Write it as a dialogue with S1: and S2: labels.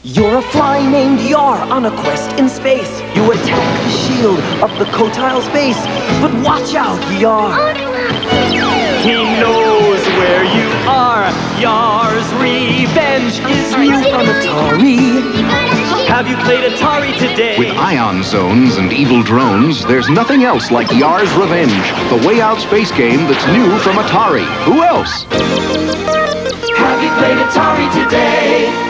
S1: You're a fly named Yar on a quest in space. You attack the shield of the Kotile's base. But watch out, Yar!
S2: He knows where you are. Yar's revenge is
S1: New on Atari.
S2: Have you played Atari today?
S3: With ion zones and evil drones, there's nothing else like Yar's Revenge, the way out space game that's new from Atari. Who else?
S2: Have you played Atari today?